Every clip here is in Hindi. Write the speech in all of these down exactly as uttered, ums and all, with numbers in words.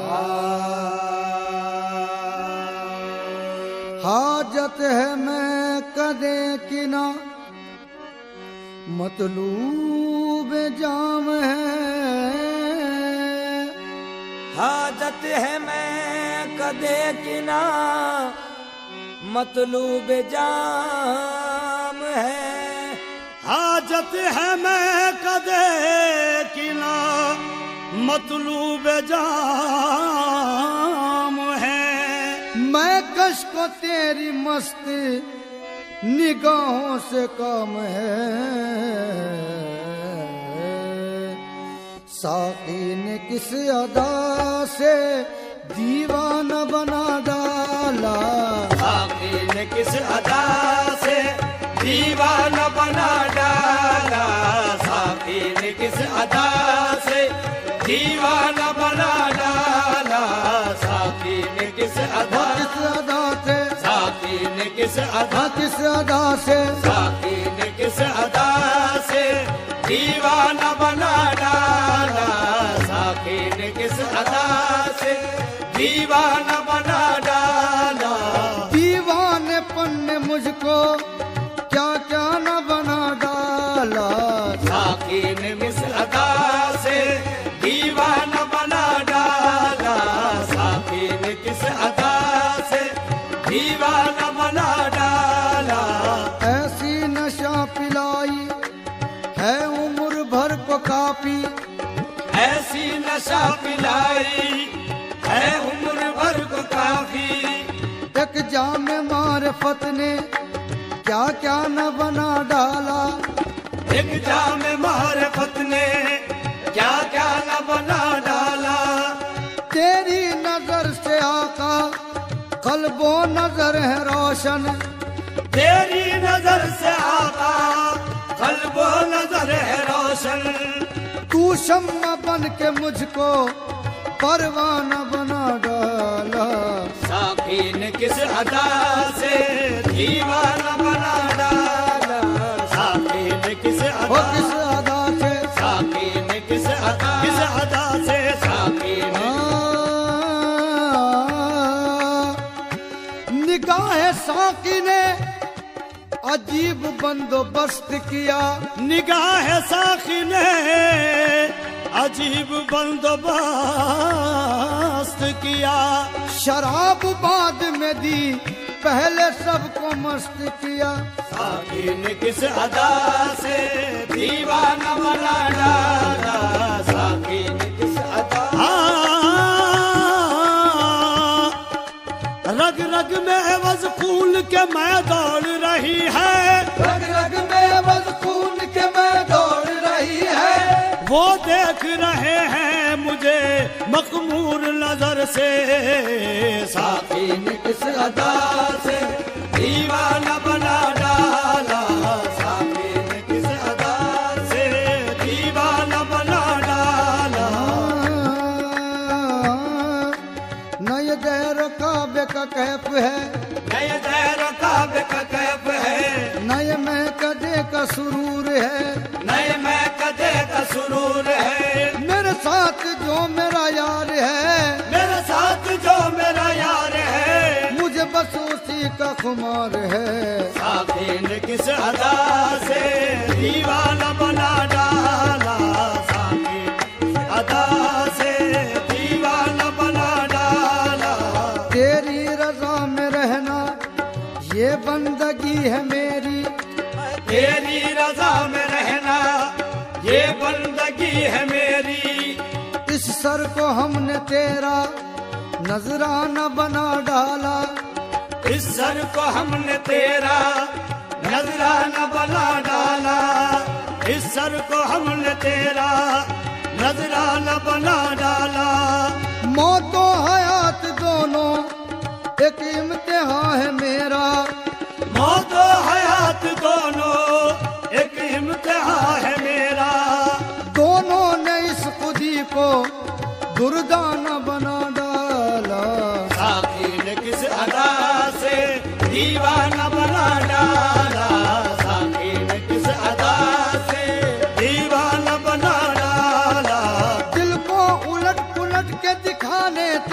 हाजत है मैं कदे की ना मतलूब जाम है। हाजत है मैं कदे की ना मतलूब जाम है। हाजत है मैं कदे की ना मतलूब जाम है। मैं कश को तेरी मस्त निगाहों से कम है। साकी ने किस अदा से दीवाना बना डाला। साकी ने किस अदा से दीवाना बना डाला। साकी ने किस अदा से दीवाना बना डाला। साकी ने किस अदा किस अदा से साकी ने किस अदा किस अदा से साकी ने किस अदा से दीवाना बना डाला। साकी ने किस अदा से दीवाना बना डाला। दीवानेपन ने मुझको क्या क्या न बना डाला। साकी ने किस अदा से दीवाना बना डाला। साकी ने किस अदा से दीवाना बना डाला। ऐसी नशा पिलाई है उम्र भर को काफी। ऐसी नशा पिलाई है उम्र भर को काफी। एक जाम मारिफत ने क्या क्या न बना डाला। एक जाम मारिफत ने क्या क्या न बना डाला। तेरी नजर से आका कल्बो नजर है रोशन। तेरी नजर से आका कल्बो नजर है रोशन। तू शम्मा बन के मुझको परवाना बना डाला। साकी ने किस अदा से दीवाना बना डाला। साकी ने किस वो अदा किस अदा से साकी ने किस अदा किस अदा से साकी ने निगाह साकी ने अजीब बंदोबस्त किया। निगाह साखी ने अजीब बंदोबस्त किया। शराब बाद में दी पहले सबको मस्त किया। साकी ने किस अदा से दीवाना बना डाला। साकी ने किस अदा रग रग में एवज खून के मैं दौड़ रही है। रग रग में बस खून के मैं दौड़ रही है। वो देख रहे हैं मुझे मखमूर नजर से। साकी ने किस अदा से दीवाना बना डाला। साकी ने किस अदा से दीवाना बना डाला। नए दैर काबे का कैफ है। नए दैर काबे का कैफ है। नए में कदे का सुरूर है। नए में कदे का सुरूर है। मेरे साथ जो मेरा यार है। मेरे साथ जो मेरा यार है। मुझे बस उसी का खुमार है। साकी ने किस अदा से दीवाना बना डाला। साकी अदा से दीवाना बना डाला। तेरी रजा में रहना ये बंदगी है मेरी। तेरी रजा में रहना ये बंदगी है मेरी। इस सर को हमने तेरा नजराना बना डाला। इस सर को हमने तेरा नजराना बना डाला। इस सर को हमने तेरा नजराना बना डाला। मौत और हयात दोनों एक इम्तिहान है मेरा। मौत और हयात दोनों एक इम्तिहान है मेरा। दोनों ने इस खुदी को दुर्दाना बना डाला। साकी ने किस अदा से दीवाना बना डाला। साकी ने किस अदा से दीवाना बना डाला। दिल को उलट पुलट के दिखाने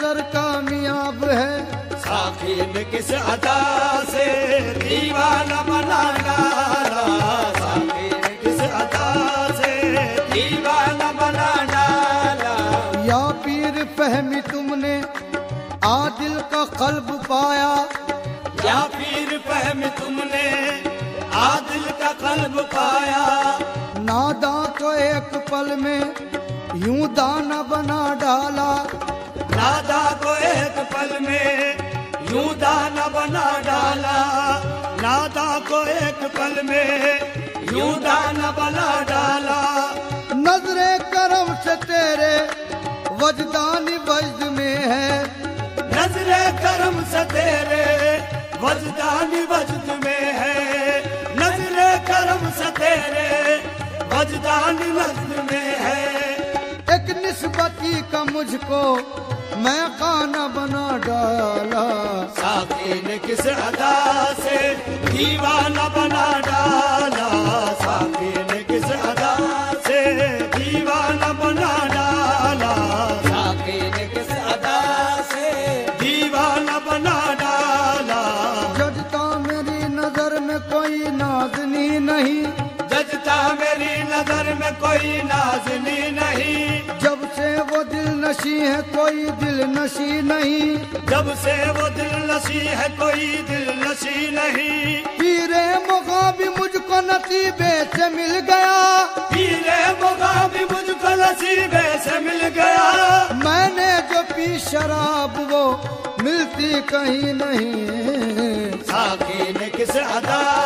नजर कामयाब है। साकी ने किस अदा से दीवाना बना डाला, साकी ने किस अदा से दीवाना बना डाला। या पीर फहमी तुमने आदिल का कल्ब पाया, या पीर फहमी तुमने आदिल का कल्ब पाया। नादा को एक पल में यूं दाना बना डाला, नादा को एक पल में यूं दाना बना डाला। नादा को एक पल में यूं दाना बना डाला। नजरे करम से तेरे वजदानी वजद में है, नजरे करम से तेरे वजदानी वजद में है। नजरे करम से तेरे वजदानी वजद में है। एक निस्बती का मुझको मैं खाना बना डाला। साकी ने किस अदा से दीवाना बना डाला, साकी ने किस अदा से दीवाना बना डाला। साकी ने किस अदा से दीवाना बना डाला। जजता मेरी नजर में कोई नाज़नी नहीं, जजता मेरी नजर में कोई नाज़नी नहीं। जब से वो दिल नशी है कोई दिल नशी नहीं, जब से वो दिल नशी है कोई दिल नशी नहीं। पीरे मुगा भी मुझको नसीबे से मिल गया, पीरे मुगा भी मुझको नसीबे से मिल गया। मैंने जो पी शराब वो मिलती कहीं नहीं। साकी ने किस अदा